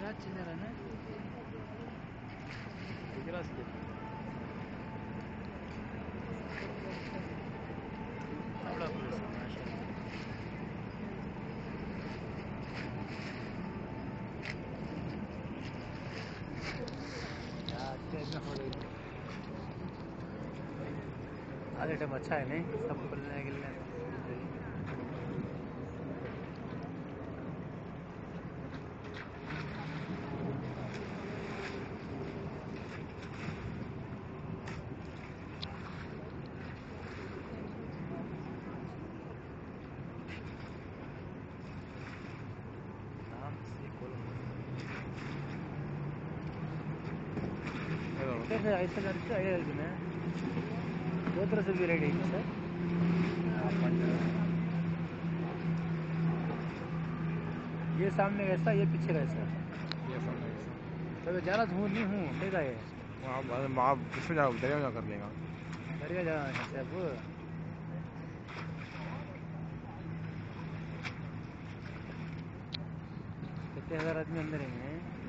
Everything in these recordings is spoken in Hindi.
अच्छी जगह ना रास्ते बड़ा खुश है माशाल्लाह आज टाइम अच्छा है नहीं सब खुलने के लिए ऐसे लड़के आइडिया में दो तरह से भी रेडी है सर ये सामने कैसा ये पीछे कैसा ये सामने कैसा तो ज़्यादा धूल नहीं हूँ ठीक है वहाँ इसमें जाओ दरिया में कर लेगा दरिया जाना है सब कितने हज़ार आदमी अंदर हैं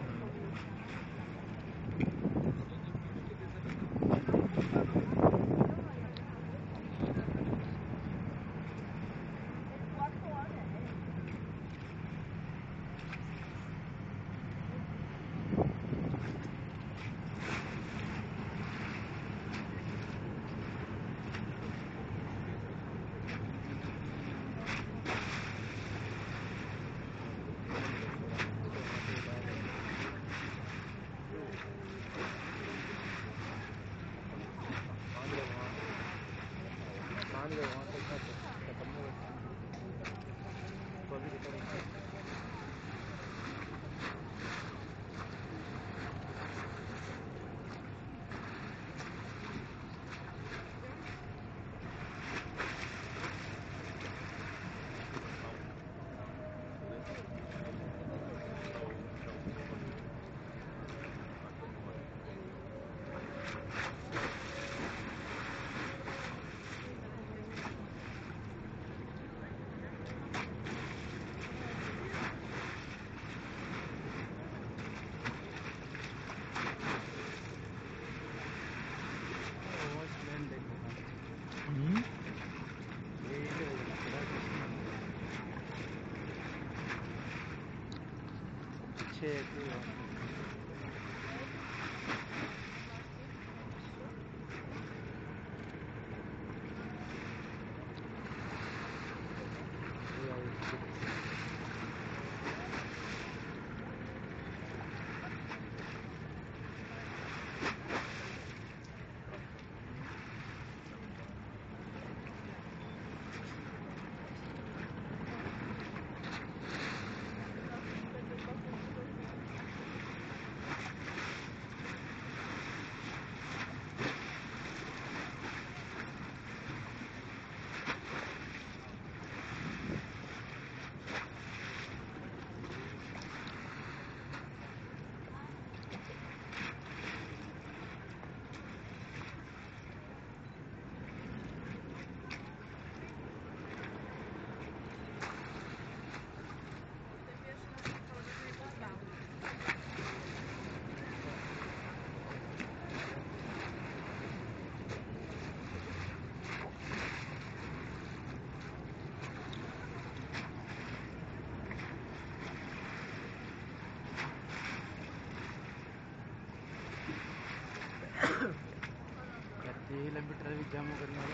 लंबी ट्रैफिक जाम करने वाला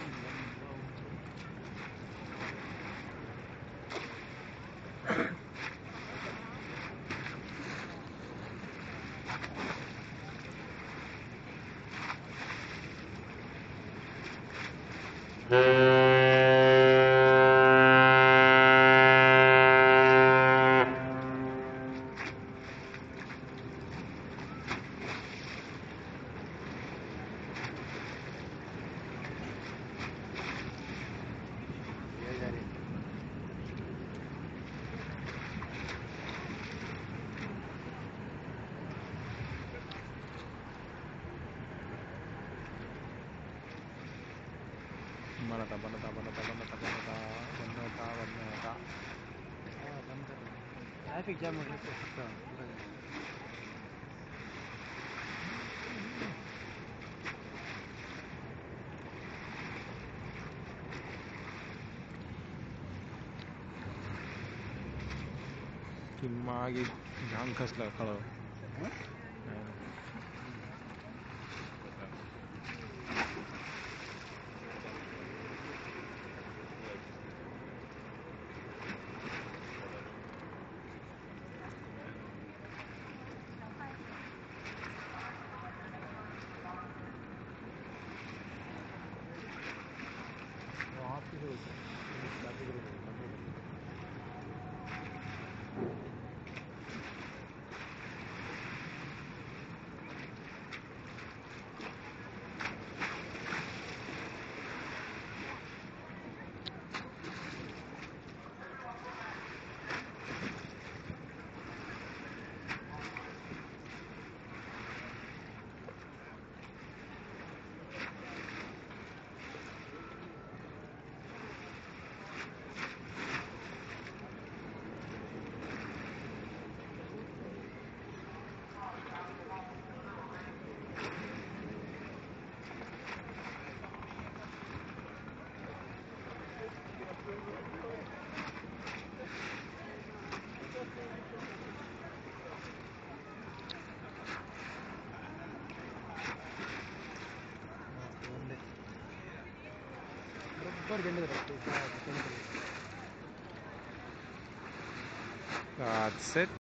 बनता ट्रैफिक जाम हो गया Kimagi Yankas la color. That's it.